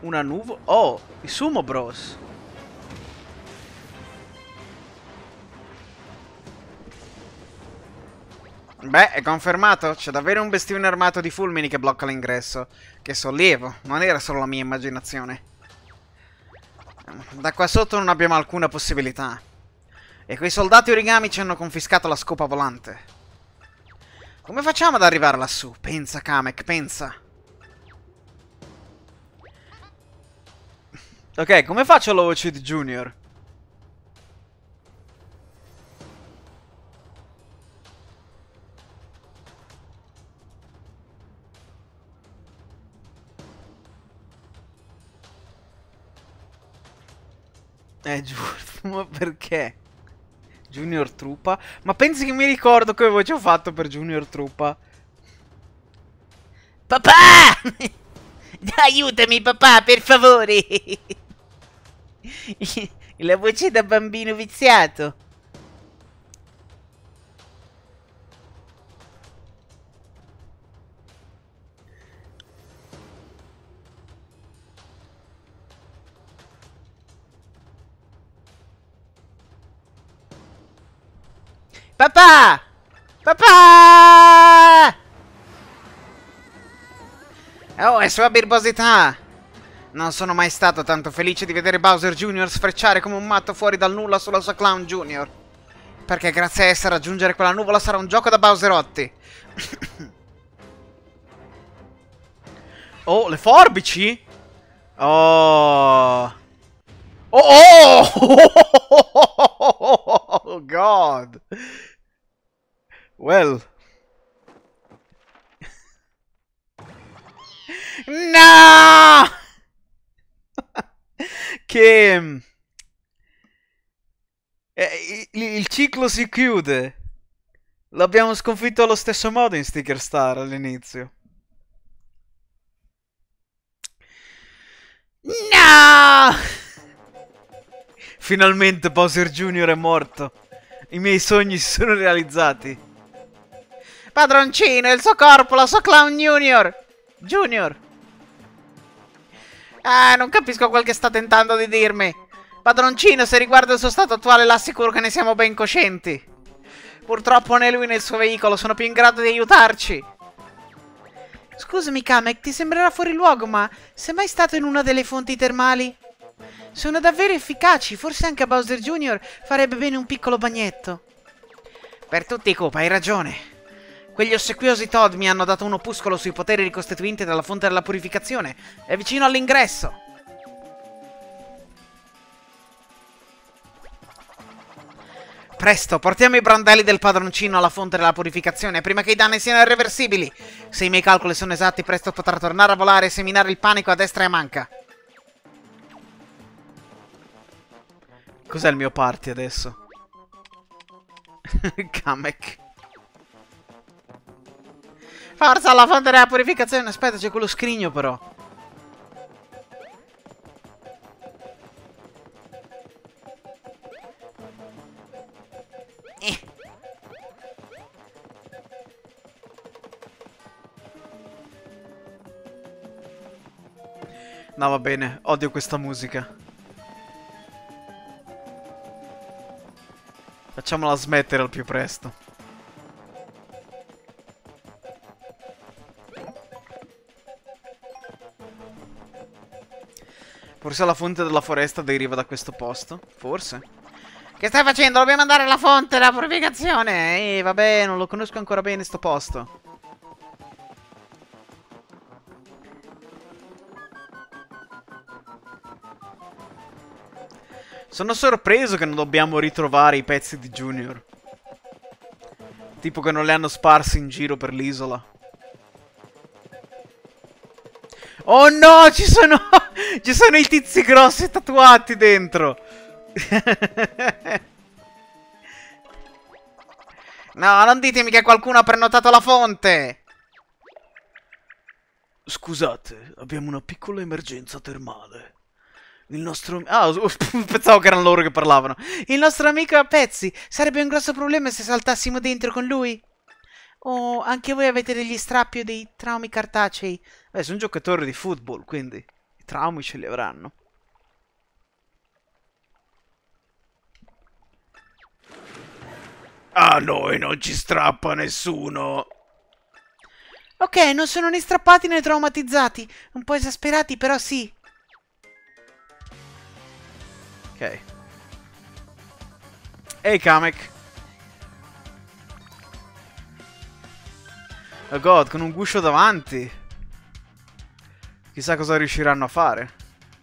Una nuvola. Oh, i Sumo Bros. Beh, è confermato. C'è davvero un bestione armato di fulmini che blocca l'ingresso. Che sollievo. Non era solo la mia immaginazione. Da qua sotto non abbiamo alcuna possibilità. E quei soldati origami ci hanno confiscato la scopa volante. Come facciamo ad arrivare lassù? Pensa, Kamek, pensa. Ok, come faccio la voce di Junior? Giusto, ma perché? Junior Truppa? Ma pensi che mi ricordo che voce ho fatto per Junior Truppa? Papà! Aiutami, papà, per favore! La voce da bambino viziato. Papà! Papà! Oh, è sua birbosità! Non sono mai stato tanto felice di vedere Bowser Jr. sfrecciare come un matto fuori dal nulla sulla sua Clown Jr. Perché grazie a essa raggiungere quella nuvola sarà un gioco da Bowserotti. Oh, le forbici? Oh. Oh! Oh God. Well. No! Che il ciclo si chiude. L'abbiamo sconfitto allo stesso modo in Sticker Star all'inizio. No! Finalmente Bowser Jr. è morto. I miei sogni si sono realizzati. Padroncino, il suo corpo, la sua Clown Junior. Junior. Ah, non capisco quel che sta tentando di dirmi. Padroncino, se riguarda il suo stato attuale, l'assicuro che ne siamo ben coscienti. Purtroppo né lui né il suo veicolo sono più in grado di aiutarci. Scusami, Kamek, ti sembrerà fuori luogo, ma sei mai stato in una delle fonti termali? Sono davvero efficaci, forse anche a Bowser Jr. farebbe bene un piccolo bagnetto. Per tutti i Koopa, hai ragione. Quegli ossequiosi Toad mi hanno dato un opuscolo sui poteri ricostituenti della fonte della purificazione. È vicino all'ingresso. Presto, portiamo i brandelli del padroncino alla fonte della purificazione prima che i danni siano irreversibili. Se i miei calcoli sono esatti, presto potrà tornare a volare e seminare il panico a destra e a manca. Cos'è il mio party adesso? Kamek. Forza alla fonte della purificazione. Aspetta, c'è quello scrigno però. No, va bene, odio questa musica. Facciamola smettere al più presto. Forse la fonte della foresta deriva da questo posto? Forse. Che stai facendo? Dobbiamo andare alla fonte della purificazione. Vabbè, non lo conosco ancora bene sto posto. Sono sorpreso che non dobbiamo ritrovare i pezzi di Junior. Tipo che non li hanno sparsi in giro per l'isola. Oh no, ci sono ci sono i tizi grossi tatuati dentro. No, non ditemi che qualcuno ha prenotato la fonte. Scusate, abbiamo una piccola emergenza termale. Il nostro... Ah, pensavo che erano loro che parlavano. Il nostro amico è a pezzi. Sarebbe un grosso problema se saltassimo dentro con lui. Oh, anche voi avete degli strappi o dei traumi cartacei. Beh, sono un giocatore di football, quindi... I traumi ce li avranno. A noi non ci strappa nessuno. Ok, non sono né strappati né traumatizzati. Un po' esasperati, però sì. Ok. Ehi, Kamek. Oh god, con un guscio davanti. Chissà cosa riusciranno a fare.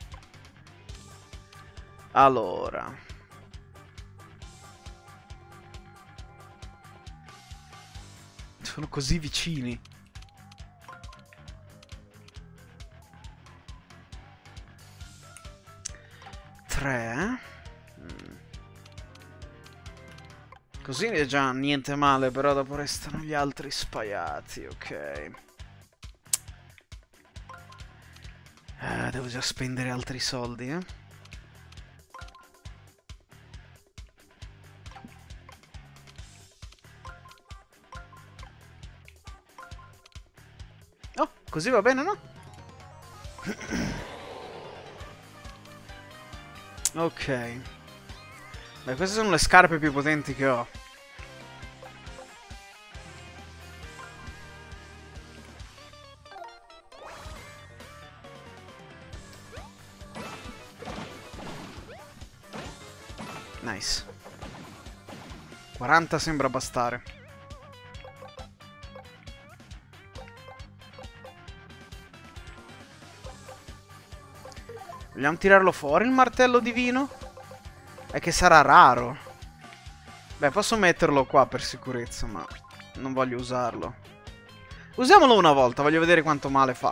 Allora. Sono così vicini. Tre. Così è già niente male, però dopo restano gli altri spaiati, ok. Devo già spendere altri soldi, eh. Oh, così va bene, no? Ok. Beh, queste sono le scarpe più potenti che ho. Nice. 40 sembra bastare. Vogliamo tirarlo fuori il martello divino? È che sarà raro. Beh, posso metterlo qua per sicurezza, ma non voglio usarlo. Usiamolo una volta, voglio vedere quanto male fa.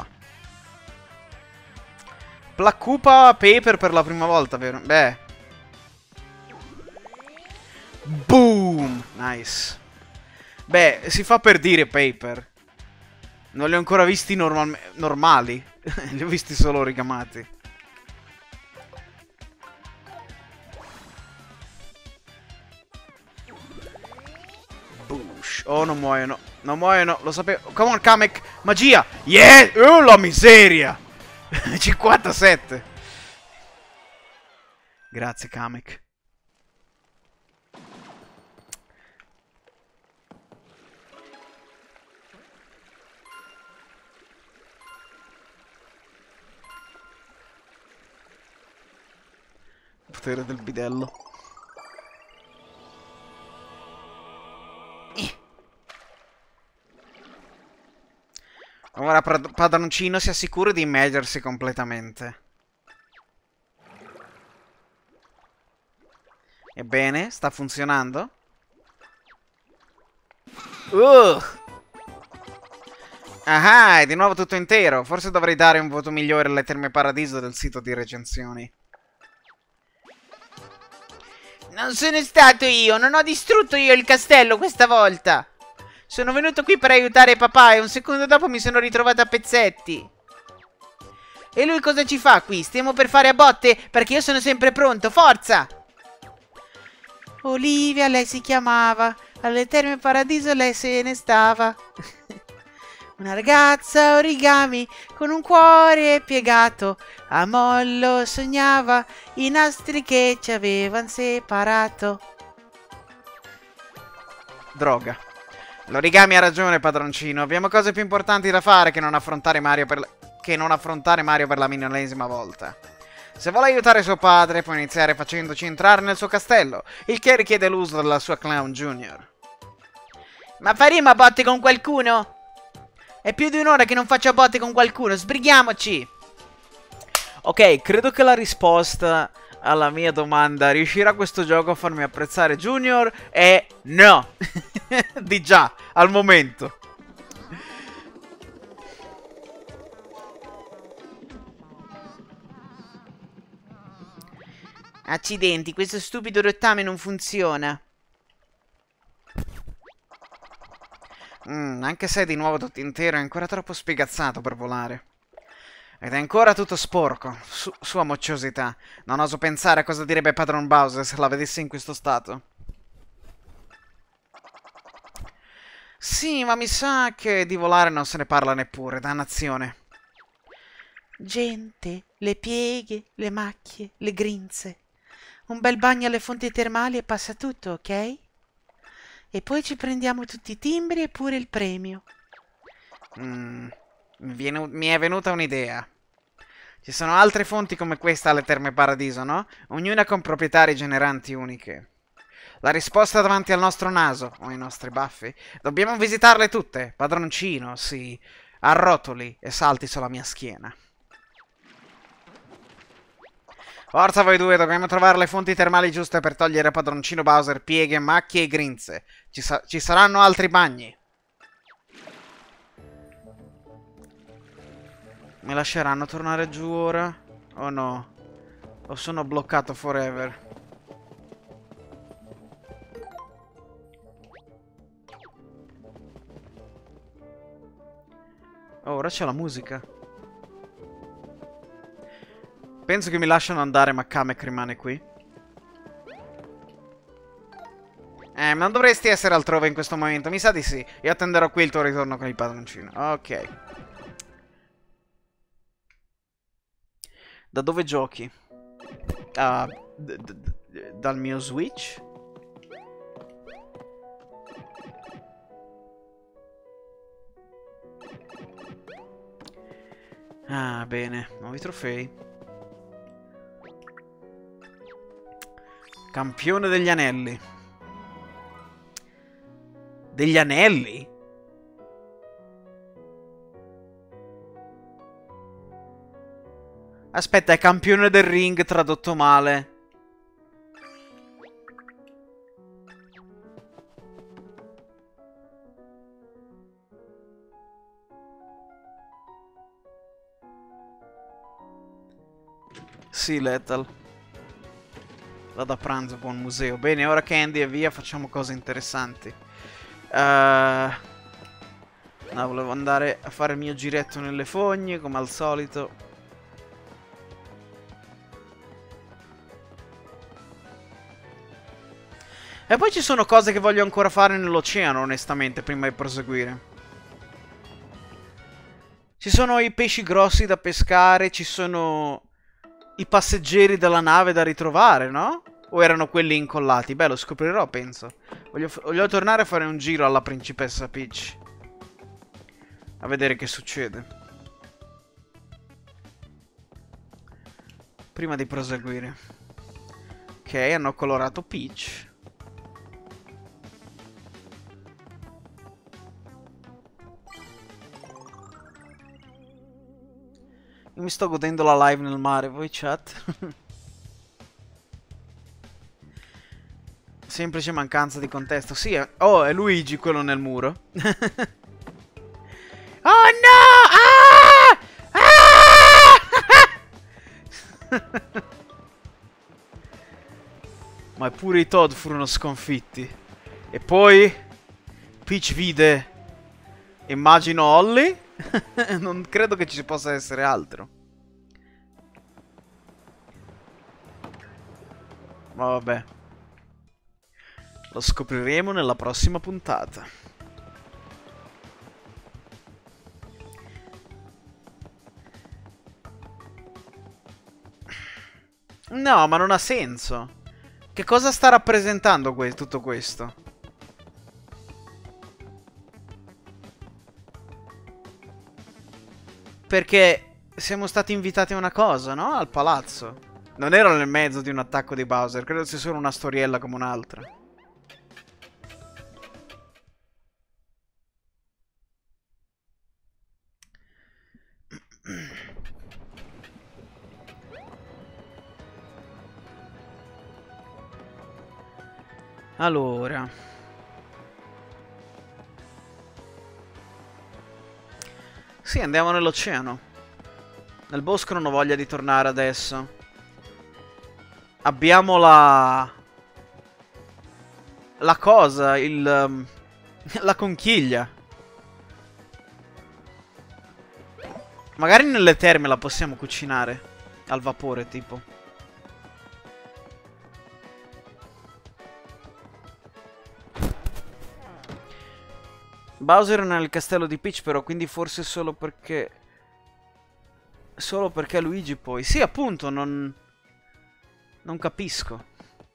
Placcupa Paper per la prima volta, vero? Beh. Boom! Nice. Beh, si fa per dire Paper. Non li ho ancora visti normali. Li ho visti solo rigamati. Bush. Oh, non muoiono. Non muoiono, lo sapevo. Come on, Kamek. Magia. Yeah! Oh, la miseria. 57. Grazie, Kamek. Potere del bidello. Ora padroncino si assicura di immergersi completamente. Ebbene, sta funzionando? Ah, è di nuovo tutto intero. Forse dovrei dare un voto migliore alle Terme Paradiso del sito di recensioni. Non sono stato io, non ho distrutto io il castello questa volta. Sono venuto qui per aiutare papà e un secondo dopo mi sono ritrovato a pezzetti. E lui cosa ci fa qui? Stiamo per fare a botte? Perché io sono sempre pronto, forza! Olivia, lei si chiamava. Alle Terme Paradiso lei se ne stava. Una ragazza origami con un cuore piegato. A mollo sognava i nastri che ci avevano separato. Droga. L'origami ha ragione, padroncino. Abbiamo cose più importanti da fare che non affrontare Mario per la milionesima volta. Se vuole aiutare suo padre, può iniziare facendoci entrare nel suo castello, il che richiede l'uso della sua Clown Junior. Ma faremo a botte con qualcuno? È più di un'ora che non faccio a botte con qualcuno, sbrighiamoci! Ok, credo che la risposta alla mia domanda riuscirà questo gioco a farmi apprezzare Junior è no! Di già, al momento. Accidenti, questo stupido rottame non funziona. Anche se è di nuovo tutto intero, è ancora troppo spiegazzato per volare. Ed è ancora tutto sporco. Sua mocciosità. Non oso pensare a cosa direbbe Padron Bowser se la vedesse in questo stato. Sì, ma mi sa che di volare non se ne parla neppure, dannazione. Gente, le pieghe, le macchie, le grinze. Un bel bagno alle fonti termali e passa tutto, ok? E poi ci prendiamo tutti i timbri e pure il premio. Mi è venuta un'idea. Ci sono altre fonti come questa alle Terme Paradiso, no? Ognuna con proprietari generanti uniche. La risposta davanti al nostro naso, o ai nostri baffi. Dobbiamo visitarle tutte, padroncino, sì. Arrotoli e salti sulla mia schiena. Forza voi due, dobbiamo trovare le fonti termali giuste per togliere a padroncino Bowser pieghe, macchie e grinze. Ci saranno altri bagni. Mi lasceranno tornare giù ora? O no? O sono bloccato forever? Oh, ora c'è la musica. Penso che mi lasciano andare, ma Kamek rimane qui. Non dovresti essere altrove in questo momento. Mi sa di sì. Io attenderò qui il tuo ritorno con il padroncino. Ok. Da dove giochi? Dal mio Switch? Ah, bene. Nuovi trofei. Campione degli anelli. Degli anelli? Aspetta, è campione del ring tradotto male. Sì, Lethal. Vado a pranzo, buon museo. Bene, ora Candy e via, facciamo cose interessanti. No, volevo andare a fare il mio giretto nelle fogne, come al solito. E poi ci sono cose che voglio ancora fare nell'oceano, onestamente, prima di proseguire. Ci sono i pesci grossi da pescare, ci sono i passeggeri della nave da ritrovare, no? O erano quelli incollati? Beh, lo scoprirò, penso. Voglio tornare a fare un giro alla principessa Peach. A vedere che succede. Prima di proseguire. Ok, hanno colorato Peach. Io mi sto godendo la live nel mare, voi chat? Semplice mancanza di contesto. Sì, oh, è Luigi quello nel muro. Oh no! Ah! Ah! Ma pure i Toad furono sconfitti. E poi Peach vide, immagino, Holly. Non credo che ci possa essere altro. Ma vabbè. Lo scopriremo nella prossima puntata. No, ma non ha senso. Che cosa sta rappresentando tutto questo? Perché siamo stati invitati a una cosa, no? Al palazzo. Non ero nel mezzo di un attacco di Bowser. Credo sia solo una storiella come un'altra. Allora. Sì, andiamo nell'oceano. Nel bosco non ho voglia di tornare adesso. Abbiamo la cosa, la conchiglia. Magari nelle terme la possiamo cucinare. Al vapore, tipo. Bowser è nel castello di Peach, però, quindi forse solo perché Solo perché Luigi poi... Sì, appunto, non capisco.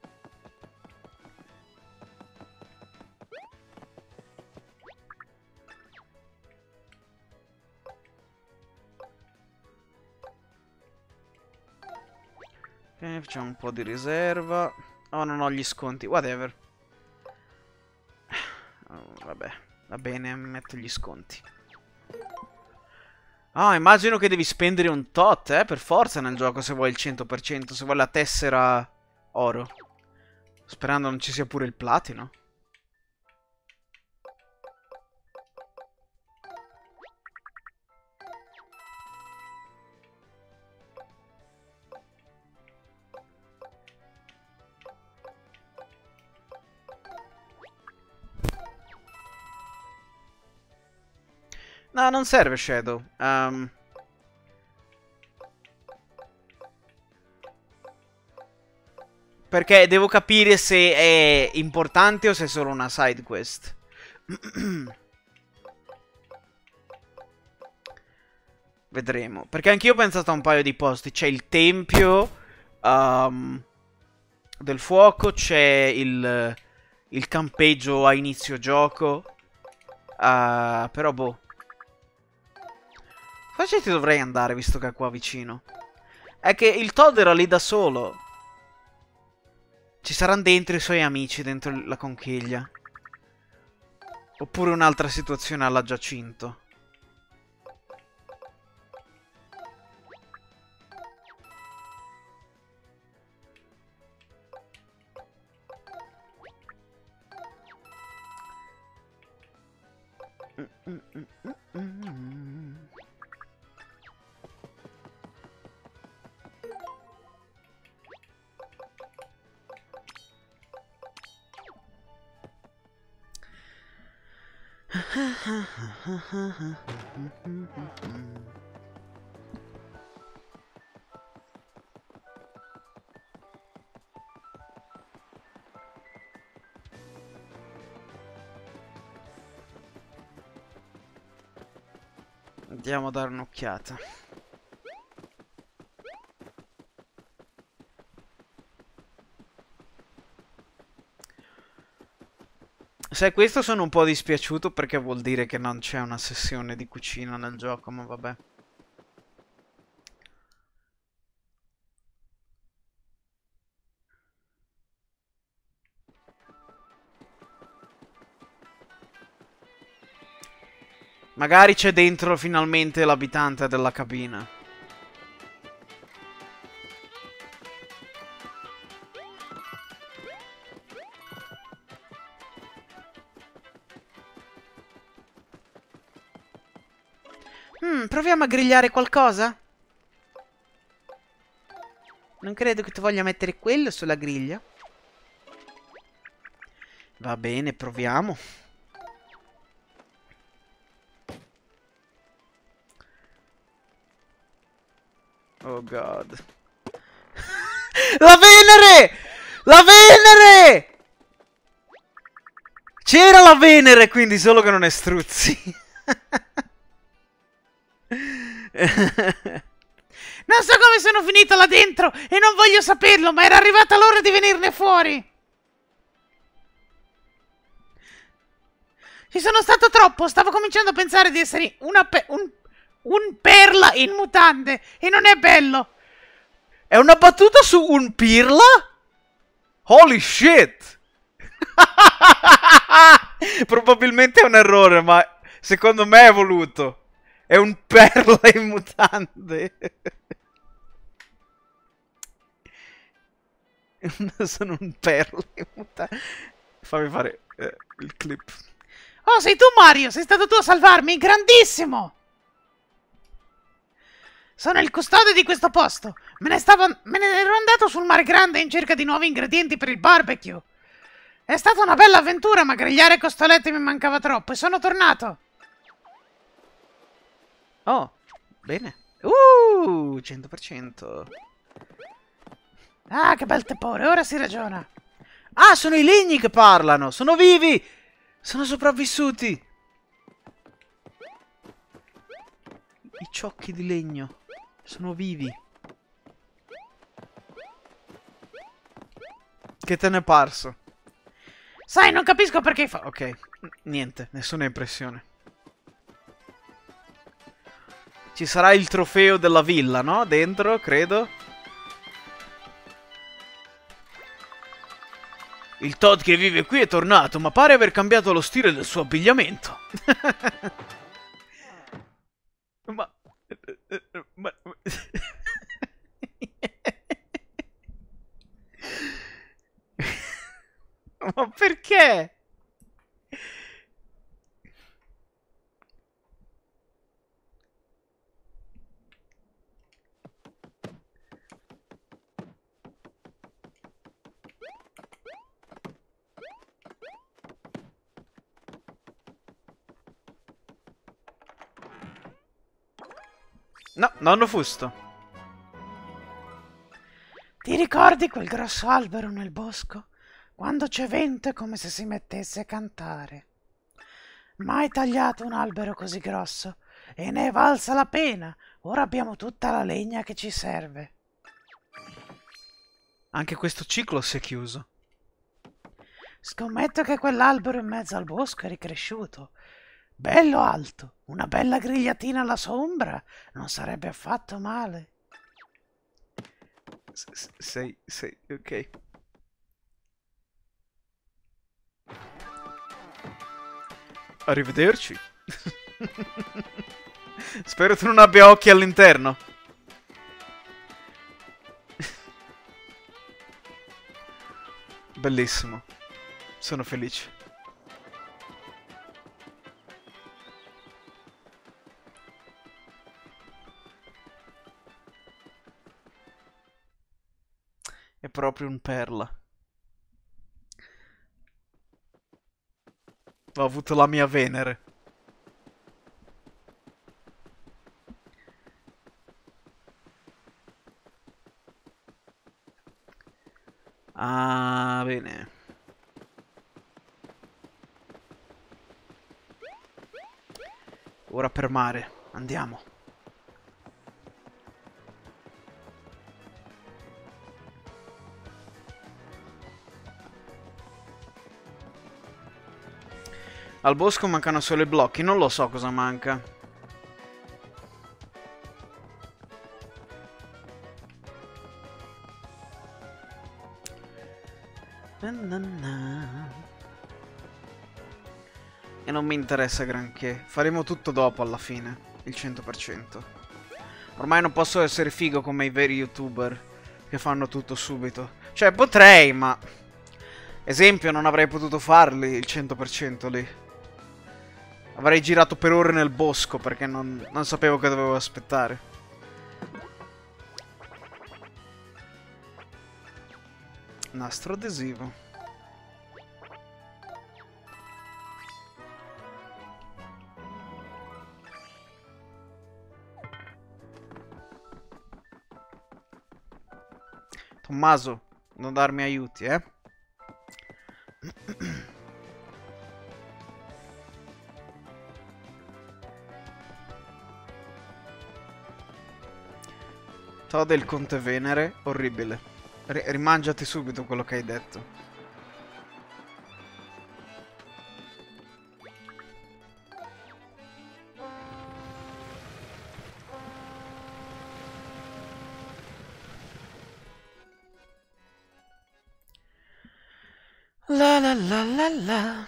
Ok, facciamo un po' di riserva. Oh, non ho gli sconti. Whatever. Oh, vabbè, va bene, metto gli sconti. Ah, immagino che devi spendere un tot, per forza nel gioco se vuoi il 100%, se vuoi la tessera oro. Sperando non ci sia pure il platino. No, non serve Shadow. Perché devo capire se è importante o se è solo una side quest. Vedremo. Perché anch'io ho pensato a un paio di posti. C'è il tempio del fuoco. C'è il campeggio a inizio gioco. Però boh. Forse ci dovrei andare visto che è qua vicino. È che il Todd era lì da solo. Ci saranno dentro i suoi amici, dentro la conchiglia. Oppure un'altra situazione alla Giacinto. Andiamo a dare un'occhiata. Se questo sono un po' dispiaciuto perché vuol dire che non c'è una sessione di cucina nel gioco, ma vabbè. Magari c'è dentro finalmente l'abitante della cabina. Proviamo a grigliare qualcosa? Non credo che tu voglia mettere quello sulla griglia. Va bene, proviamo. Oh god. La Venere! La Venere! C'era la Venere, quindi solo che non è struzzi. Non so come sono finito là dentro e non voglio saperlo, ma era arrivata l'ora di venirne fuori. Ci sono stato troppo, stavo cominciando a pensare di essere un perla in mutande e non è bello. È una battuta su un pirla? Holy shit! Probabilmente è un errore, ma secondo me è voluto. È un perla in mutande. Sono un perla in mutande. Fammi fare il clip. Oh, sei tu Mario, sei stato tu a salvarmi, grandissimo! Sono il custode di questo posto. Me ne ero andato sul mare grande in cerca di nuovi ingredienti per il barbecue. È stata una bella avventura, ma grigliare costolette mi mancava troppo e sono tornato. Oh, bene. 100%. Ah, che bel tepore, ora si ragiona. Ah, sono i legni che parlano, sono vivi. Sono sopravvissuti. I ciocchi di legno. Sono vivi. Che te ne è parso? Sai, non capisco perché fa... Ok, niente, nessuna impressione. Ci sarà il trofeo della villa, no? Dentro, credo. Il Todd che vive qui è tornato, ma pare aver cambiato lo stile del suo abbigliamento. ma... ma... ma perché? No, nonno Fusto. Ti ricordi quel grosso albero nel bosco? Quando c'è vento è come se si mettesse a cantare. Mai tagliato un albero così grosso e ne è valsa la pena. Ora abbiamo tutta la legna che ci serve. Anche questo ciclo si è chiuso. Scommetto che quell'albero in mezzo al bosco è ricresciuto. Bello alto, una bella grigliatina alla sua ombra non sarebbe affatto male. Sei, ok. Arrivederci. Spero tu non abbia occhi all'interno. Bellissimo. Sono felice. È proprio un perla. Ho avuto la mia Venere. Ah, bene. Ora per mare. Andiamo. Al bosco mancano solo i blocchi. Non lo so cosa manca. E non mi interessa granché. Faremo tutto dopo alla fine. Il 100%. Ormai non posso essere figo come i veri youtuber che fanno tutto subito. Cioè potrei, ma... Esempio, non avrei potuto farli il 100% lì. Avrei girato per ore nel bosco perché non sapevo che dovevo aspettare. Nastro adesivo. Tommaso, non darmi aiuti, eh? Todd il Conte Venere, orribile. Rimangiati subito quello che hai detto. La la la la la.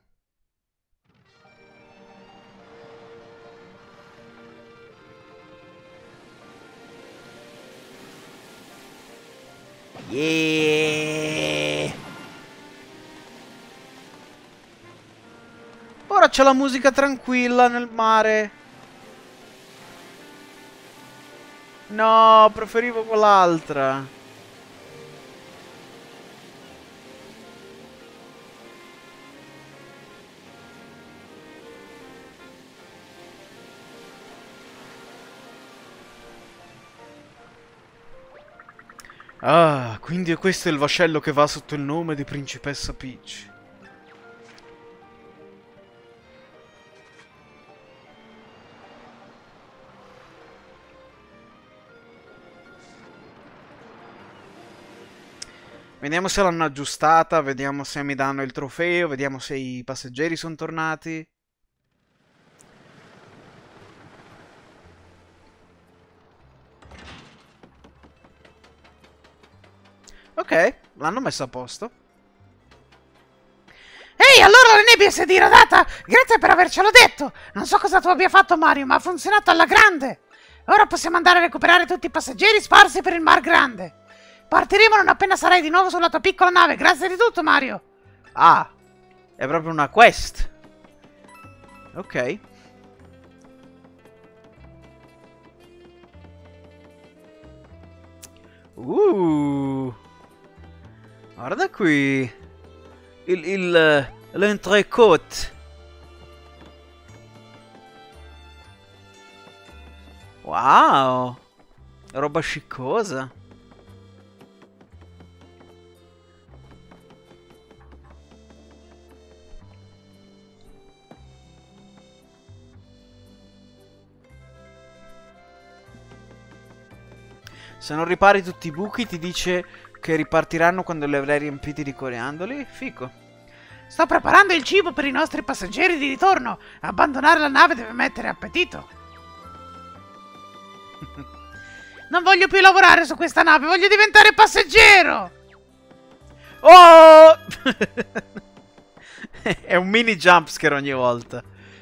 Yeah. Ora c'è la musica tranquilla nel mare. No, preferivo quell'altra. Ah, quindi questo è il vascello che va sotto il nome di Principessa Peach. Vediamo se l'hanno aggiustata, vediamo se mi danno il trofeo, vediamo se i passeggeri sono tornati. Ok, l'hanno messo a posto. Ehi, allora la nebbia si è diradata! Grazie per avercelo detto! Non so cosa tu abbia fatto, Mario, ma ha funzionato alla grande! Ora possiamo andare a recuperare tutti i passeggeri sparsi per il Mar Grande. Partiremo non appena sarai di nuovo sulla tua piccola nave. Grazie di tutto, Mario! Ah, è proprio una quest. Ok. Guarda qui. L'entrecôte. Wow. Roba sciccosa. Se non ripari tutti i buchi ti dice che ripartiranno quando li avrai riempiti di coriandoli? Fico. Sto preparando il cibo per i nostri passeggeri di ritorno. Abbandonare la nave deve mettere appetito. Non voglio più lavorare su questa nave, voglio diventare passeggero! Oh! È un mini jumpscare ogni volta.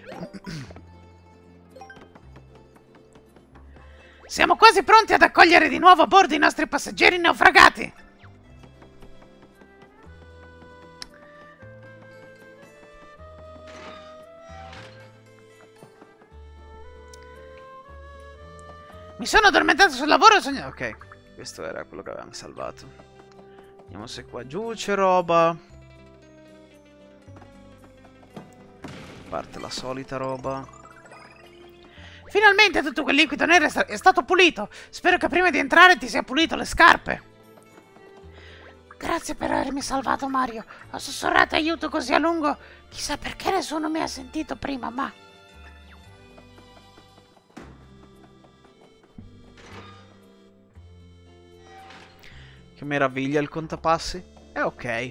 Siamo quasi pronti ad accogliere di nuovo a bordo i nostri passeggeri naufragati. Mi sono addormentato sul lavoro e ho sognato... Ok, questo era quello che avevamo salvato. Vediamo se qua giù c'è roba. A parte la solita roba. Finalmente tutto quel liquido nero è stato pulito. Spero che prima di entrare ti sia pulito le scarpe. Grazie per avermi salvato, Mario. Ho sussurrato aiuto così a lungo. Chissà perché nessuno mi ha sentito prima, ma... Che meraviglia il contapassi. È ok.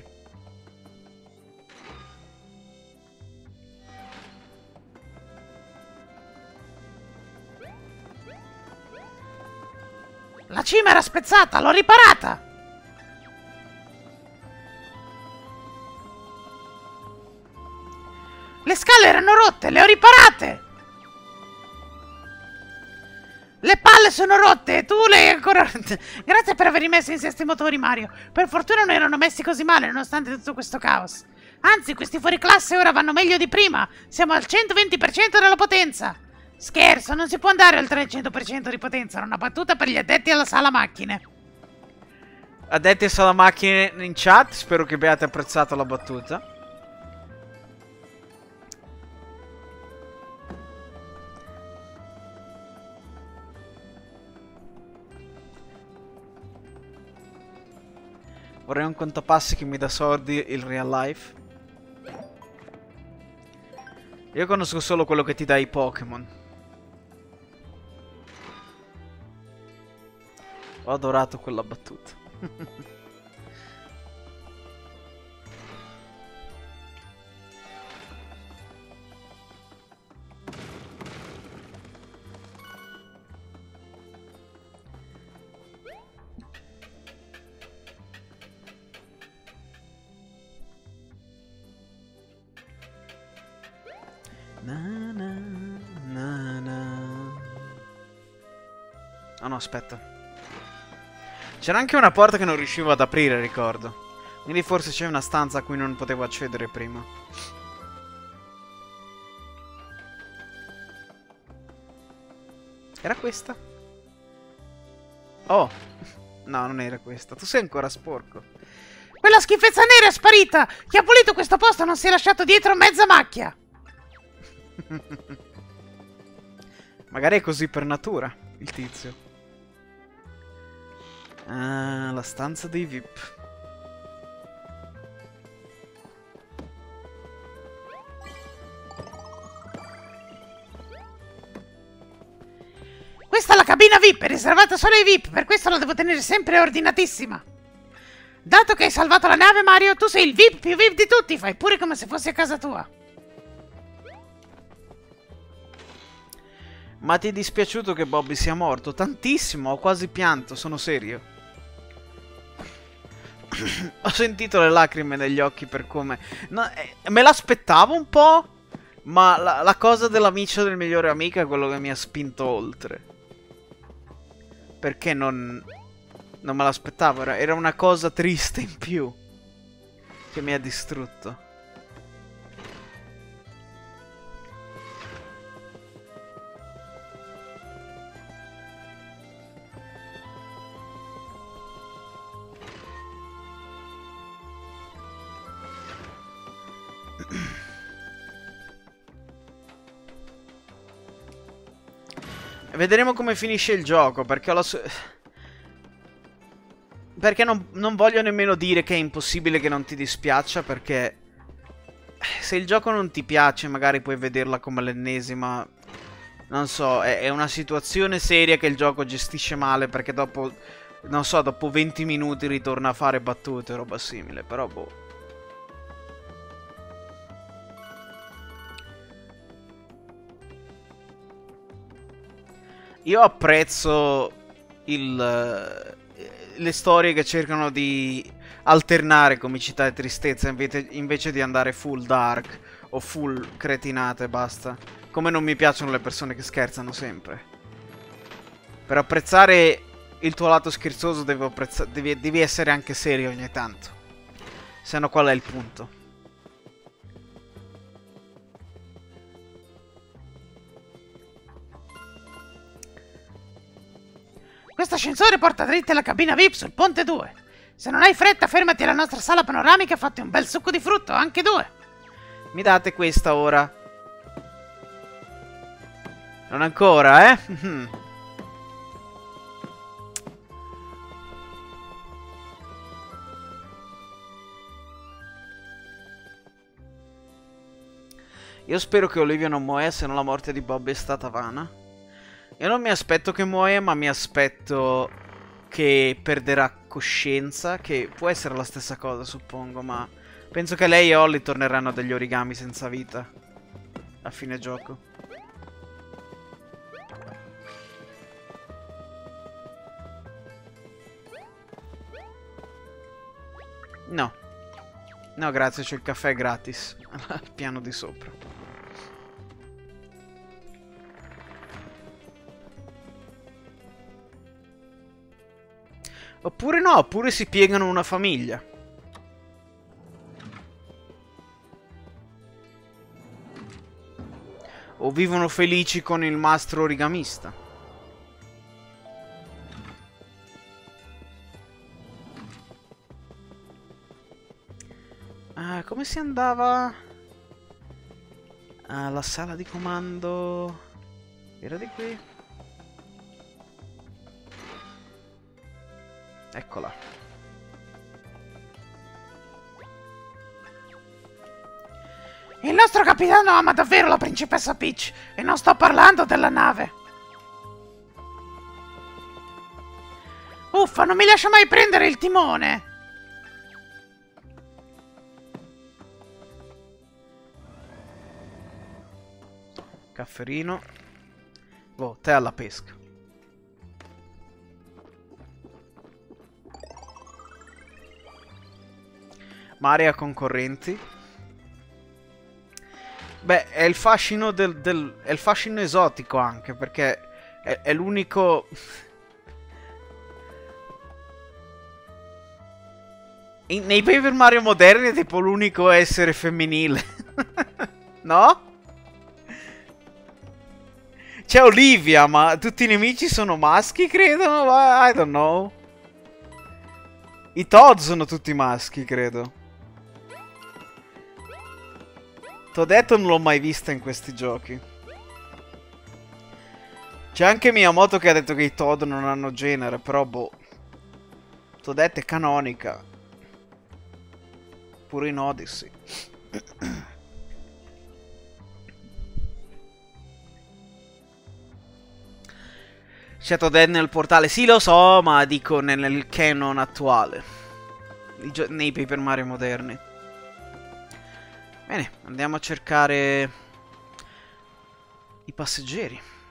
La cima era spezzata, l'ho riparata! Le scale erano rotte, le ho riparate! Le palle sono rotte e tu le hai ancora... Grazie per aver rimesso in sesto i motori, Mario. Per fortuna non erano messi così male, nonostante tutto questo caos. Anzi, questi fuoriclasse ora vanno meglio di prima. Siamo al 120% della potenza. Scherzo, non si può andare oltre il 100% di potenza. Era una battuta per gli addetti alla sala macchine. Addetti alla sala macchine in chat, spero che abbiate apprezzato la battuta. Vorrei un contapassi che mi dà soldi il real life. Io conosco solo quello che ti dà i Pokémon. Ho adorato quella battuta. Ah no, aspetta. C'era anche una porta che non riuscivo ad aprire, ricordo. Quindi forse c'è una stanza a cui non potevo accedere prima. Era questa? Oh, no, non era questa. Tu sei ancora sporco. Quella schifezza nera è sparita! Chi ha pulito questo posto non si è lasciato dietro mezza macchia! Magari è così per natura, il tizio. Ah, la stanza dei VIP. Questa è la cabina VIP, è riservata solo ai VIP, per questo la devo tenere sempre ordinatissima. Dato che hai salvato la nave, Mario, tu sei il VIP più VIP di tutti, fai pure come se fossi a casa tua. Ma ti è dispiaciuto che Bobby sia morto? Tantissimo, ho quasi pianto, sono serio. Ho sentito le lacrime negli occhi per come... No, me l'aspettavo un po', ma la cosa dell'amico del migliore amico è quello che mi ha spinto oltre. Perché non me l'aspettavo, era una cosa triste in più che mi ha distrutto. Vedremo come finisce il gioco, perché perché non voglio nemmeno dire che è impossibile che non ti dispiaccia, perché se il gioco non ti piace magari puoi vederla come l'ennesima... Non so, è una situazione seria che il gioco gestisce male, perché dopo... Non so, dopo 20 minuti ritorna a fare battute o roba simile, però boh. Io apprezzo le storie che cercano di alternare comicità e tristezza invece di andare full dark o full cretinate e basta. Come non mi piacciono le persone che scherzano sempre. Per apprezzare il tuo lato scherzoso devi essere anche serio ogni tanto. Se no qual è il punto? Questo ascensore porta dritti alla cabina VIP sul ponte 2. Se non hai fretta, fermati alla nostra sala panoramica e fatti un bel succo di frutto, anche 2. Mi date questa ora? Non ancora, eh? Io spero che Olivia non muoia, se no la morte di Bob è stata vana. Io non mi aspetto che muoia, ma mi aspetto che perderà coscienza, che può essere la stessa cosa, suppongo, ma penso che lei e Holly torneranno degli origami senza vita a fine gioco. No. No, grazie, c'è il caffè gratis al piano di sopra. Oppure no, oppure si piegano una famiglia. O vivono felici con il mastro origamista. Come si andava? La sala di comando... Era di qui? Eccola. Il nostro capitano ama davvero la principessa Peach e non sto parlando della nave. Uffa, non mi lascia mai prendere il timone. Cafferino. Oh, tè alla pesca. Mare a concorrenti. Beh, è il fascino è il fascino esotico anche, perché è l'unico... Nei Paper Mario moderni è tipo l'unico essere femminile. No? C'è Olivia, ma tutti i nemici sono maschi, credo? I don't know. I Toad sono tutti maschi, credo. Toadette non l'ho mai vista in questi giochi. C'è anche Miyamoto che ha detto che i Toad non hanno genere, però boh. Toadette è canonica. Pure in Odyssey. C'è Toadette nel portale, sì lo so, ma dico nel canon attuale. nei Paper Mario moderni. Bene, andiamo a cercare i passeggeri.